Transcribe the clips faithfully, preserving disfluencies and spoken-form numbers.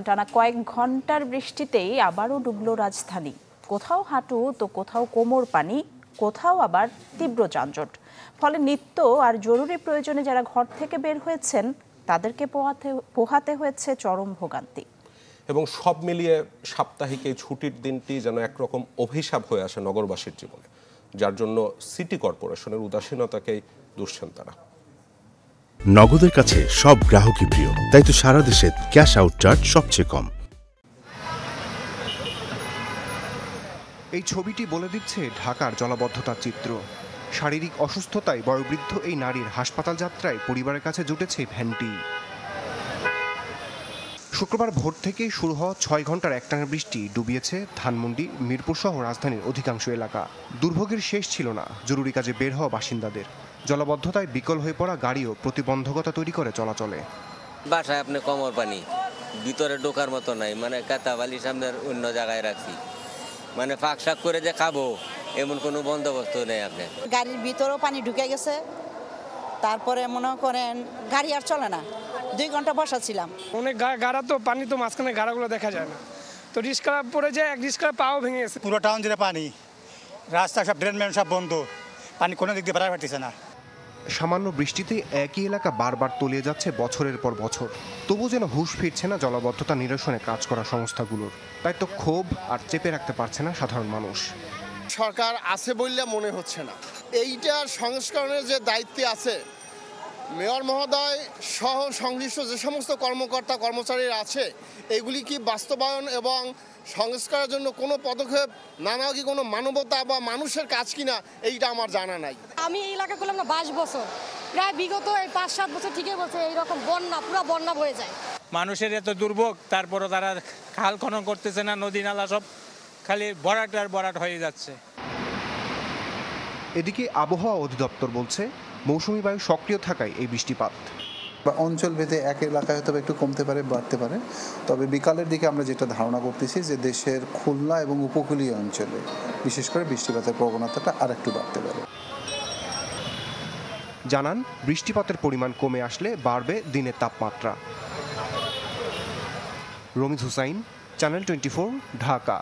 টানা কয়েক ঘন্টার বৃষ্টিতেই আবারও ডুবল রাজধানী। কোথাও হাঁটু তো কোথাও কোমর পানি, কোথাও আবার তীব্র যানজট। ফলে নিত্য আর জরুরি প্রয়োজনে যারা ঘর থেকে বের হয়েছেন তাদেরকে পোহাতে পোহাতে হয়েছে চরম ভোগান্তি। এবং সব মিলিয়ে সাপ্তাহিক এই ছুটির দিনটি যেন একরকম অভিশাপ হয়ে আসে নগরবাসীর জীবনে, যার জন্য সিটি কর্পোরেশনের উদাসীনতাকেই দুষছেন তারা। নগদের কাছে সব গ্রাহকই প্রিয়, তাই তো সারা দেশে ক্যাশ আউট চার্জ সবচেয়ে কম। এই ছবিটি বলে দিচ্ছে ঢাকার জলাবদ্ধতার চিত্র। শারীরিক অসুস্থতায় বয়োবৃদ্ধ এই নারীর হাসপাতাল যাত্রায় পরিবারের কাছে জুটেছে ভ্যানটি। শুক্রবার ভোর থেকেই শুরু হওয়া ছয় ঘন্টার একটানা বৃষ্টি ডুবিয়েছে ধানমন্ডি, মিরপুর সহ রাজধানীর অধিকাংশ এলাকা। দুর্ভোগের শেষ ছিল না জরুরি কাজে বের হওয়া বাসিন্দাদের। জলাবদ্ধতায় বিকল হয়ে পড়া গাড়িও প্রতিবন্ধকতা তৈরি করে চলাচলে। বাসায় আপনি কোমর পানি, ভিতরে ঢোকার মতো নাই, মানে কাতাবালি সামনের অন্য জায়গায় রাখছি, মানে ফাঁক শাক করে যে খাবো এমন কোনো বন্দোবস্ত নেই। আপনি গাড়ির ভিতরেও পানি ঢুকে গেছে, তারপরে মনে করেন গাড়ি আর চলে না। দুই ঘন্টা বসা ছিলাম। অনেক গাড়া তো পানি তো মাঝখানে গাড়াগুলো দেখা যায় না, তো রিস্কা পড়ে যায়, এক রিস্কার পাও ভেঙে গেছে। পুরো টাউন জুড়ে পানি, রাস্তা সব ড্রেন ম্যান সব বন্ধ, পানি কোনো দিক দিয়ে বেড়াতে পারতেছে না। সামান্য বৃষ্টিতে একই এলাকা বারবার তলিয়ে যাচ্ছে বছরের পর বছর, তবু যেন হুঁশ ফিরছে না জলাবদ্ধতা নিরসনে কাজ করা সংস্থাগুলোর। তাই তো ক্ষোভ আর চেপে রাখতে পারছে না সাধারণ মানুষ। সরকার আছে বললে মনে হচ্ছে না। এইটার সংস্করণের যে দায়িত্বে আছে মেয়র মহোদয় সহ সংশ্লিষ্ট যে সমস্ত কর্মকর্তা কর্মচারীরা আছে, এগুলি কি বাস্তবায়ন এবং সংস্কারের জন্য কোনো পদক্ষেপ না নেওয়া কি কোনো মানবতা বা মানুষের কাজ কিনা এইটা আমার জানা নাই। আমি এই এলাকা করলাম না বাইশ বছর, প্রায় বিগত এই পাঁচ সাত বছর ঠিকই বলছে এইরকম বন্যা, পুরো বন্যা হয়ে যায়। মানুষের এত দুর্ভোগ, তারপরও তারা খাল খনন করতেছে না, নদী নালা সব খালি ভরাট আর ভরাট হয়ে যাচ্ছে। এদিকে আবহাওয়া অধিদপ্তর বলছে মৌসুমী বায়ু সক্রিয় থাকায় এই বৃষ্টিপাত। অঞ্চল ভেদে এক এলাকায় হয়তো একটু কমতে পারে, বাড়তে পারে, তবে বিকালের দিকে আমরা যেটা ধারণা করতেছি যে দেশের খুলনা এবং উপকূলীয় অঞ্চলে বিশেষ করে বৃষ্টিপাতের প্রবণতাটা আর একটু বাড়তে পারে। জানান বৃষ্টিপাতের পরিমাণ কমে আসলে বাড়বে দিনের তাপমাত্রা। Ramiz Hussain, Channel Twenty Four, Dhaka.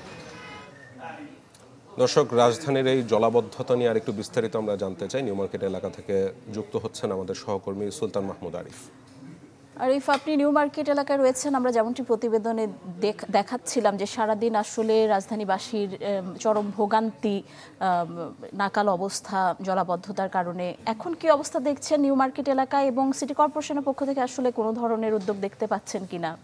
দর্শক, রাজধানীর এই জলাবদ্ধতা নিয়ে আরেকটু বিস্তারিত আমরা জানতে চাই। নিউ মার্কেট এলাকা থেকে যুক্ত হচ্ছেন আমাদের সহকর্মী সুলতান মাহমুদ আরিফ। আরিফ, আপনি নিউ মার্কেট এলাকায় রয়েছেন। আমরা যেমনটি প্রতিবেদনে দেখাচ্ছিলাম যে সারাদিন আসলে রাজধানীবাসীর চরম ভোগান্তি, নাকাল অবস্থা জলাবদ্ধতার কারণে। এখন কি অবস্থা দেখছেন নিউ মার্কেট এলাকায়, এবং সিটি কর্পোরেশনের পক্ষ থেকে আসলে কোনো ধরনের উদ্যোগ দেখতে পাচ্ছেন কিনা?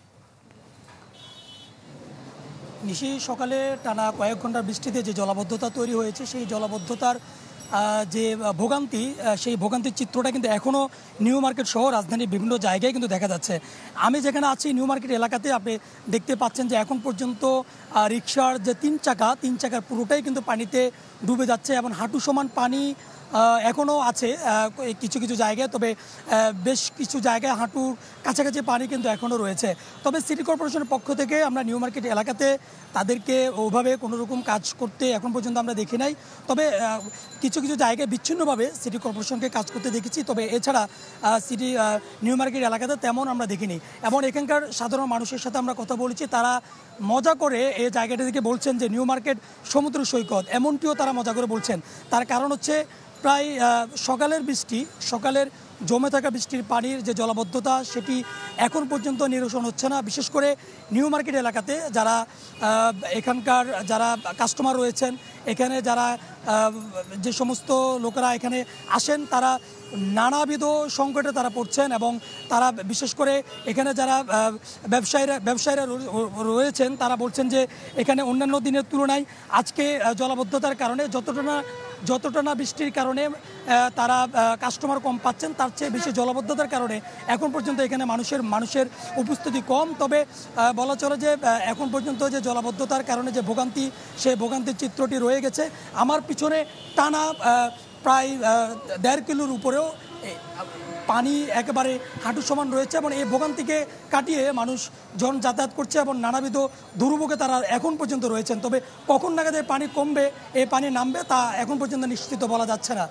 নিশি সকালে টানা কয়েক ঘন্টার বৃষ্টিতে যে জলাবদ্ধতা তৈরি হয়েছে, সেই জলাবদ্ধতার যে ভোগান্তি, সেই ভোগান্তির চিত্রটা কিন্তু এখনও নিউ মার্কেট সহ রাজধানীর বিভিন্ন জায়গায় কিন্তু দেখা যাচ্ছে। আমি যেখানে আছি নিউ মার্কেট এলাকাতে, আপনি দেখতে পাচ্ছেন যে এখন পর্যন্ত রিকশার যে তিন চাকা তিন চাকার পুরোটাই কিন্তু পানিতে ডুবে যাচ্ছে, এবং হাঁটু সমান পানি এখনও আছে কিছু কিছু জায়গায়, তবে বেশ কিছু জায়গায় হাঁটুর কাছাকাছি পানি কিন্তু এখনও রয়েছে। তবে সিটি কর্পোরেশনের পক্ষ থেকে আমরা নিউ মার্কেট এলাকাতে তাদেরকে ওভাবে কোনো রকম কাজ করতে এখন পর্যন্ত আমরা দেখি নাই। তবে কিছু কিছু জায়গায় বিচ্ছিন্নভাবে সিটি কর্পোরেশনকে কাজ করতে দেখেছি, তবে এছাড়া সিটি নিউ মার্কেট এলাকাতে তেমন আমরা দেখিনি। এবং এখানকার সাধারণ মানুষের সাথে আমরা কথা বলেছি, তারা মজা করে এই জায়গাটা থেকে বলছেন যে নিউ মার্কেট সমুদ্র সৈকত, এমনটিও তারা মজা করে বলছেন। তার কারণ হচ্ছে প্রায় সকালের বৃষ্টি, সকালের জমে থাকা বৃষ্টির পানির যে জলাবদ্ধতা, সেটি এখন পর্যন্ত নিরসন হচ্ছে না। বিশেষ করে নিউ মার্কেট এলাকাতে যারা এখানকার যারা কাস্টমার রয়েছেন, এখানে যারা যে সমস্ত লোকেরা এখানে আসেন, তারা নানাবিধ সংকটে তারা পড়ছেন, এবং তারা বিশেষ করে এখানে যারা ব্যবসায়ীরা ব্যবসায়ীরা রয়েছেন, তারা বলছেন যে এখানে অন্যান্য দিনের তুলনায় আজকে জলাবদ্ধতার কারণে যতটা না যতটা না বৃষ্টির কারণে তারা কাস্টমার কম পাচ্ছেন, তার চেয়ে বেশি জলাবদ্ধতার কারণে এখন পর্যন্ত এখানে মানুষের মানুষের উপস্থিতি কম। তবে বলা চলে যে এখন পর্যন্ত যে জলাবদ্ধতার কারণে যে ভোগান্তি, সেই ভোগান্তির চিত্রটি রয়ে গেছে। আমার পিছনে টানা প্রায় দেড় কিলোর উপরেও পানি একেবারে হাঁটু সমান রয়েছে, এবং এই ভোগান্তিকে কাটিয়ে মানুষ জন যাতায়াত করছে, এবং নানাবিধ দুর্ভোগে তারা এখন পর্যন্ত রয়েছেন। তবে কখন নাগাদ পানি কমবে, এই পানি নামবে, তা এখন পর্যন্ত নিশ্চিত বলা যাচ্ছে না।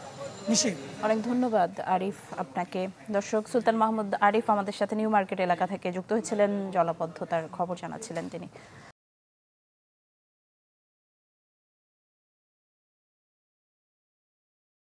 নিশি, অনেক ধন্যবাদ আরিফ আপনাকে। দর্শক, সুলতান মাহমুদ আরিফ আমাদের সাথে নিউ মার্কেট এলাকা থেকে যুক্ত হয়েছিলেন, জলাবদ্ধতার খবর জানাচ্ছিলেন তিনি।